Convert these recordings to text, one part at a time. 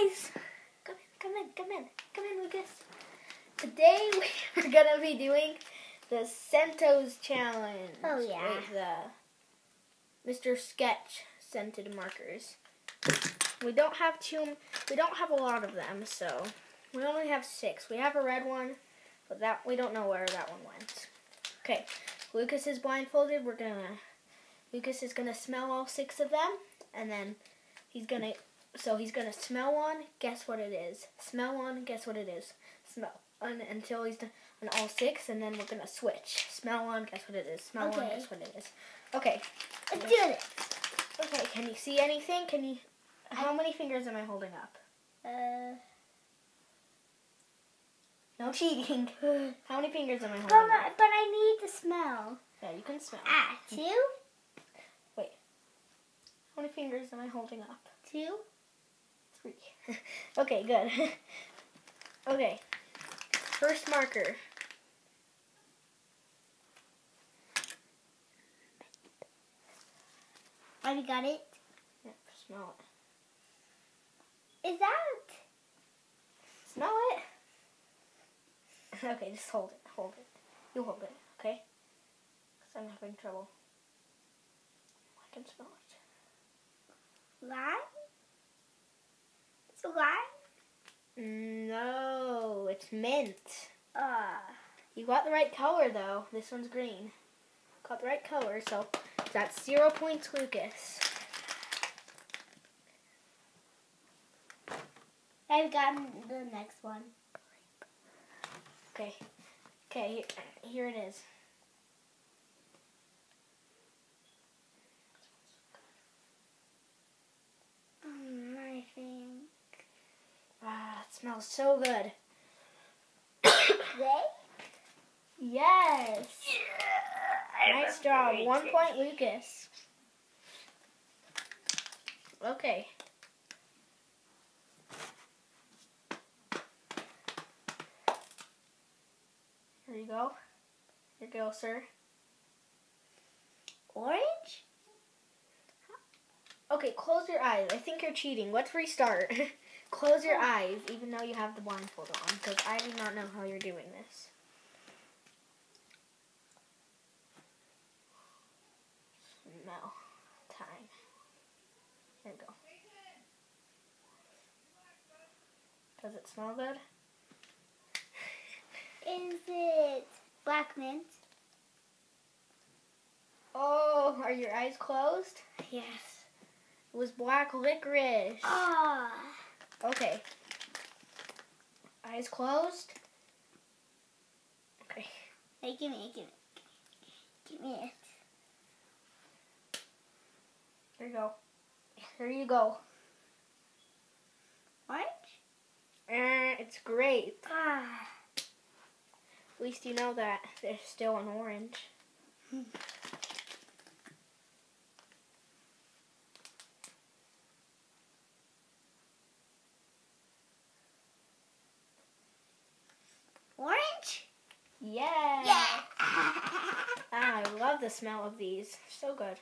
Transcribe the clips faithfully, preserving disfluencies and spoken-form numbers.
guys! Come in, come in, come in, come in, Lucas. Today we're gonna be doing the Scentos challenge. Oh yeah. With the Mister Sketch scented markers. We don't have too. We don't have a lot of them, so we only have six. We have a red one, but that we don't know where that one went. Okay, Lucas is blindfolded. We're gonna. Lucas is gonna smell all six of them, and then he's gonna. So he's gonna smell one. Guess what it is? Smell one. Guess what it is? Smell one until he's done on all six, and then we're gonna switch. Smell one. Guess what it is? Smell Okay. one. Guess what it is? Okay. Let's do it. Okay. Can you see anything? Can you? How many fingers am I holding up? Uh. No cheating. How many fingers am I holding But, up? but I need to smell. Yeah, you can smell. Ah, two, Wait. How many fingers am I holding up? two. Three. Okay, good. Okay. First marker. Already got it. Yep, smell Is that? it. Smell it? Okay, just hold it. Hold it. You hold it, okay? Because I'm having trouble. I can smell it. Lime? It's lime? No, it's mint. Ah. You got the right color, though. This one's green. Got the right color, so that's zero points, Lucas. I've gotten the next one. Okay. Okay, here it is. Mm, I think. Ah, it smells so good. They? Yes. Nice job. One point, Lucas. Okay. Here you go. Here you go, sir. Orange? Okay, close your eyes. I think you're cheating. Let's restart. Close your eyes, even though you have the blindfold on, because I do not know how you're doing this. Smell time. Here we go. Does it smell good? Is it black mint? Oh, are your eyes closed? Yes. It was black licorice. Ah. Okay. Eyes closed. Okay. Hey, give me, give me, give me it. Here you go. Here you go. Orange? Eh, it's grape. Ah. At least you know that there's still an orange. Orange? Yeah. Yeah. Ah, I love the smell of these. So good.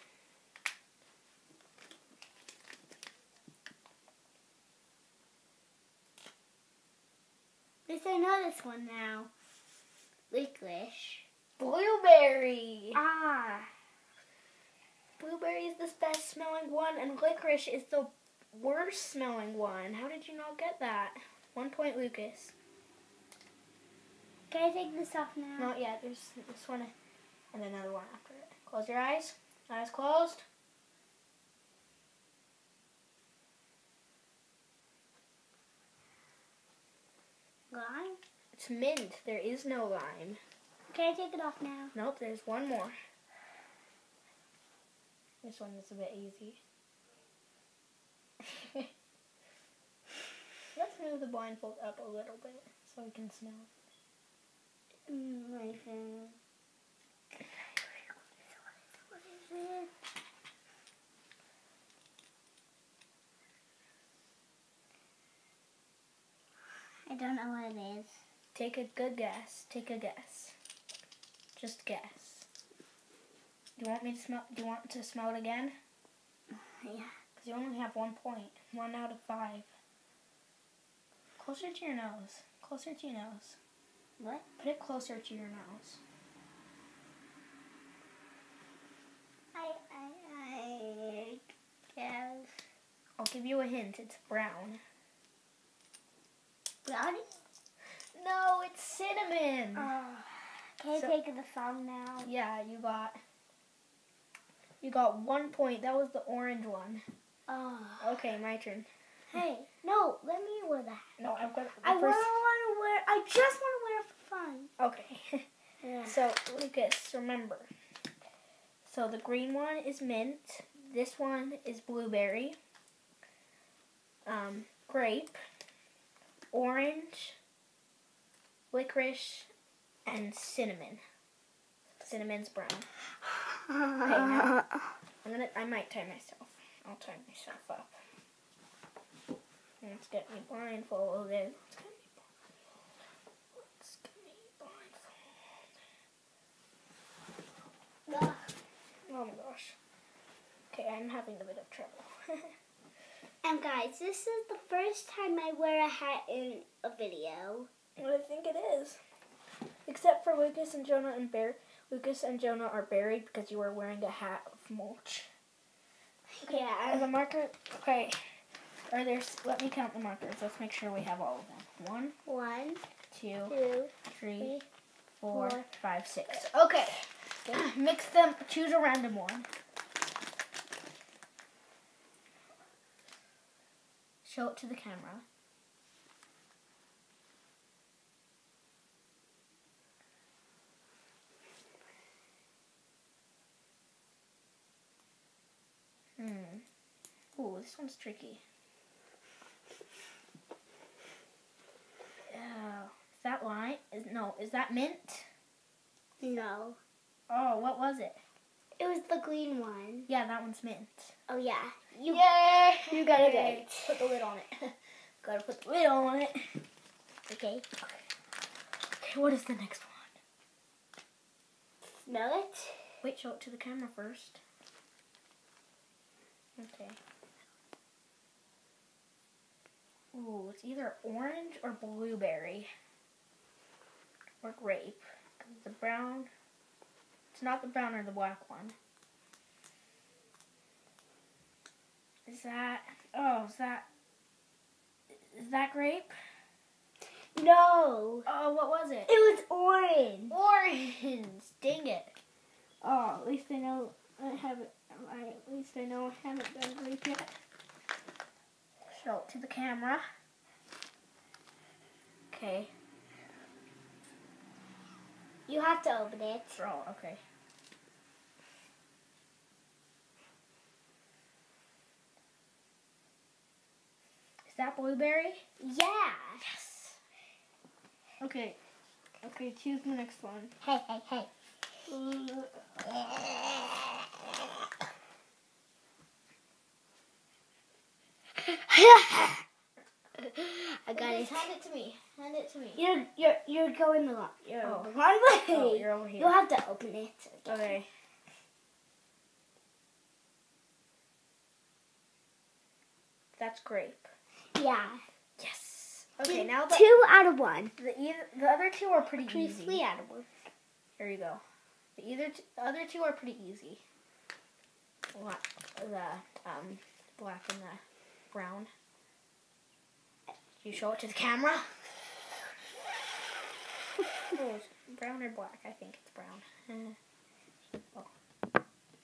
At least I know this one now. Licorice. Blueberry. Ah. Blueberry is the best smelling one, and licorice is the worst smelling one. How did you not get that? One point, Lucas. Can I take this off now? Not yet. There's this one and another one after it. Close your eyes. Eyes closed. Lime? It's mint. There is no lime. Can I take it off now? Nope, there's one more. This one is a bit easy. Let's move the blindfold up a little bit so we can smell it. Mm, my phone. What is it? I don't know what it is. Take a good guess. Take a guess. Just guess. Do you want me to smell? Do you want to smell it again? Yeah. Because you only have one point. One out of five. closer to your nose. Closer to your nose. What? Put it closer to your nose. I, I, I guess. I'll give you a hint. It's brown. Brownie? No, it's cinnamon. Oh. Can I So- take the song now? Yeah, you got. You got one point. That was the orange one. Oh. Okay, my turn. Hey, no, let me wear that. No, I've got. the I want first- to wear. I just want to wear it for fun. Okay. Yeah. So, Lucas, remember. So, the green one is mint. This one is blueberry. Um, grape. Orange. Licorice. And cinnamon. Cinnamon's brown. now- I'm gonna. I might tie myself. I'll tie myself up. Let's get me blindfolded. Let's get me blindfolded. Let's get me blindfolded. Ugh. Oh my gosh. Okay, I'm having a bit of trouble. And guys, this is the first time I wear a hat in a video. Well, I think it is. Except for Lucas and Jonah and Bear. Lucas and Jonah are buried because you were wearing a hat of mulch. Okay, Yeah. are the marker. Okay. Are there? Let me count the markers. Let's make sure we have all of them. One, One, two, two, three, three, four, four. five, six. Okay. Mix them. Choose a random one. Show it to the camera. Hmm. Ooh, this one's tricky. Oh, is that lime? Is no? Is that mint? No. Oh, what was it? It was the green one. Yeah, that one's mint. Oh yeah. You Yay! you got it right. Put the lid on it. Gotta put the lid on it. Okay. Okay, what is the next one? Smell it. Wait, show it to the camera first. Okay. Ooh, it's either orange or blueberry. Or grape. 'Cause the brown... It's not the brown or the black one. Is that... Oh, is that... Is that grape? No. Oh, what was it? It was orange. Orange! Dang it. Oh, at least I know I haven't... I, at least I know I haven't done grape yet. Show it to the camera. Okay. You have to open it. Oh, okay. Is that blueberry? Yeah. Yes. Okay. Okay, choose the next one. Hey, hey, hey. I got Okay, it. hand it to me. Hand it to me. You're you're you're going the wrong. You're Oh. the wrong way. Oh, you're over here. You'll have to open it. Okay. That's grape. Yeah. Yes. Okay, Two- now the two out of one. the, either, the other two are pretty Actually, easy. three out of one. Here you go. The either t- the other two are pretty easy. What the um black and the brown. You show it to the camera. Oh, it's brown or black? I think it's brown. Oh.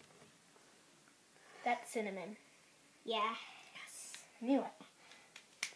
That's cinnamon. Yeah. Yes. Knew it.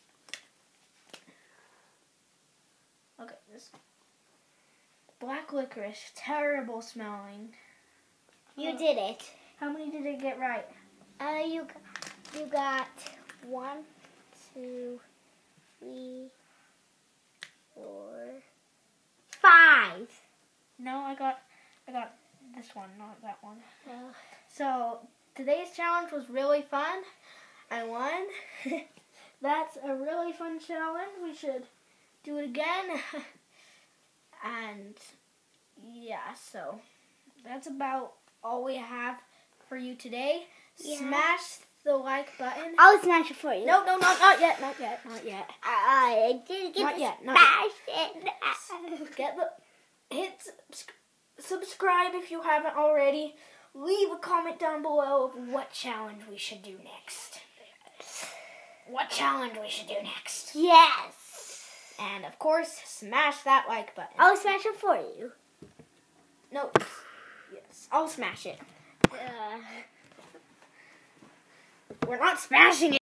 Okay, this black licorice, terrible smelling. You Uh, did it. How many did I get right? Uh, you g- you got one, two, three, four, five. No, I got I got this one, not that one. Uh, So today's challenge was really fun. I won. That's a really fun challenge. We should do it again. And yeah, so that's about all we have for you today. Yeah. Smash the like button. I'll smash it for you. No, no, not not yet, not yet, not yet. I didn't get Not to yet, not smash it. Get the hit subs- subscribe if you haven't already. Leave a comment down below of what challenge we should do next. What challenge we should do next. Yes. And of course, smash that like button. I'll smash it for you. No. Yes, I'll smash it. Uh, We're not smashing it.